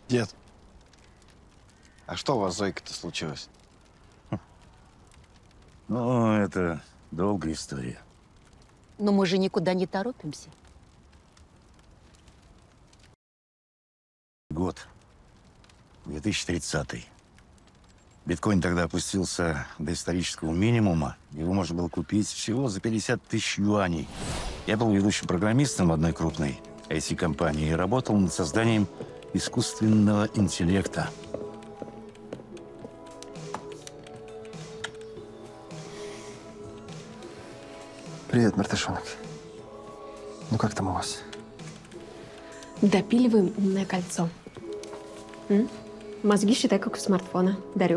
Дед, а что у вас с Зойкой-то случилось? Ну, это долгая история. Но мы же никуда не торопимся. Год. 2030. Биткоин тогда опустился до исторического минимума. Его можно было купить всего за 50 тысяч юаней. Я был ведущим программистом в одной крупной IT-компании и работал над созданием искусственного интеллекта. Привет, Мартышонок. Ну как там у вас? Допиливаем умное кольцо. Мозги считай, как у смартфона. Дарю.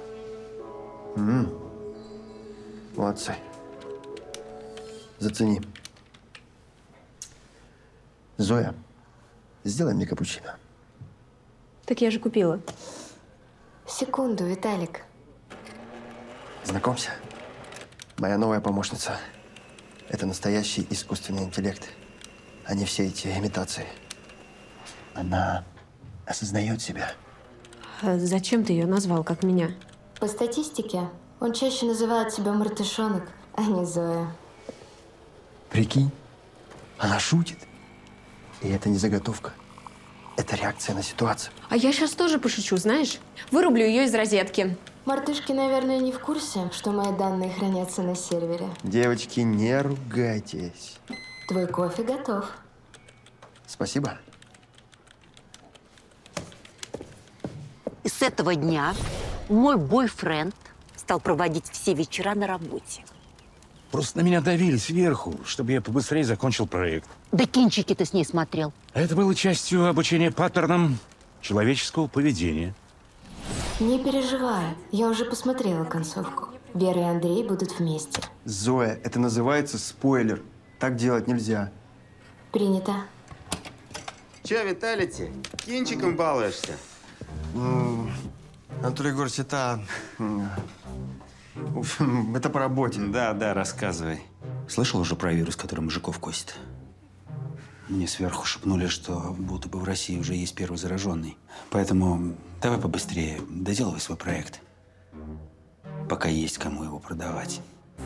Молодцы. Зацени. Зоя, сделай мне капучино. Так я же купила. Секунду, Виталик. Знакомься. Моя новая помощница. Это настоящий искусственный интеллект, а не все эти имитации. Она осознает себя. А зачем ты ее назвал, как меня? По статистике, он чаще называет себя Мартышонок, а не Зоя. Прикинь, она шутит. И это не заготовка. Это реакция на ситуацию. А я сейчас тоже пошучу, знаешь? Вырублю ее из розетки. Мартышки, наверное, не в курсе, что мои данные хранятся на сервере. Девочки, не ругайтесь. Твой кофе готов. Спасибо. И с этого дня мой бойфренд стал проводить все вечера на работе. Просто на меня давили сверху, чтобы я побыстрее закончил проект. Да кинчики ты с ней смотрел. А это было частью обучения паттернам человеческого поведения. Не переживай, я уже посмотрела концовку. Вера и Андрей будут вместе. Зоя, это называется спойлер. Так делать нельзя. Принято. Че, Виталити, кинчиком балуешься? Анатолий Егорович, это по работе. Да, рассказывай. Слышал уже про вирус, который мужиков косит? Мне сверху шепнули, что будто бы в России уже есть первый зараженный. Поэтому давай побыстрее доделывай свой проект, пока есть кому его продавать.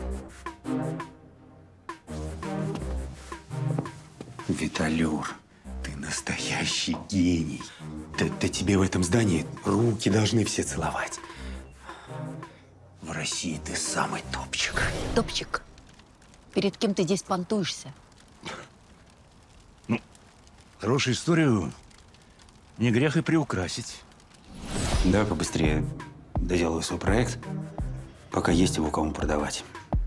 Виталюр, ты настоящий гений. Да тебе в этом здании руки должны все целовать. В России ты самый топчик. Топчик, перед кем ты здесь понтуешься? Хорошую историю не грех и приукрасить. Давай побыстрее доделывай свой проект, пока есть его кому продавать.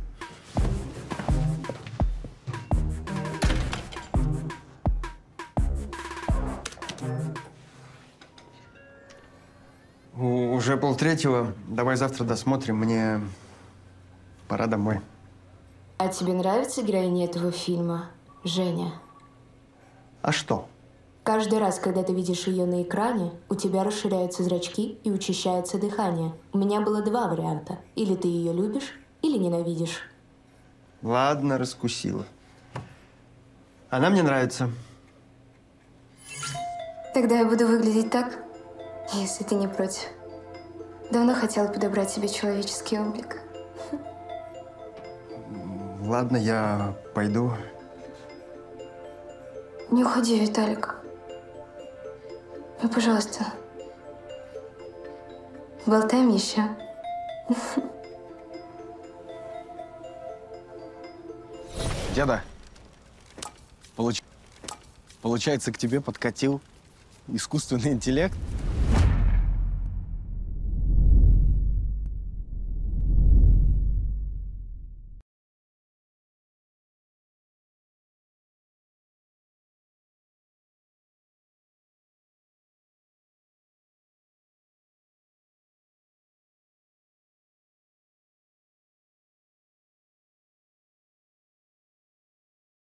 Уже 2:30. Давай завтра досмотрим. Мне пора домой. А тебе нравится героиня этого фильма, Женя? А что? Каждый раз, когда ты видишь ее на экране, у тебя расширяются зрачки и учащается дыхание. У меня было два варианта. Или ты ее любишь, или ненавидишь. Ладно, раскусила. Она мне нравится. Тогда я буду выглядеть так, если ты не против. Давно хотела подобрать себе человеческий облик. Ладно, я пойду. Не уходи, Виталик. Ну, пожалуйста. Болтаем еще. Деда, получается, к тебе подкатил искусственный интеллект?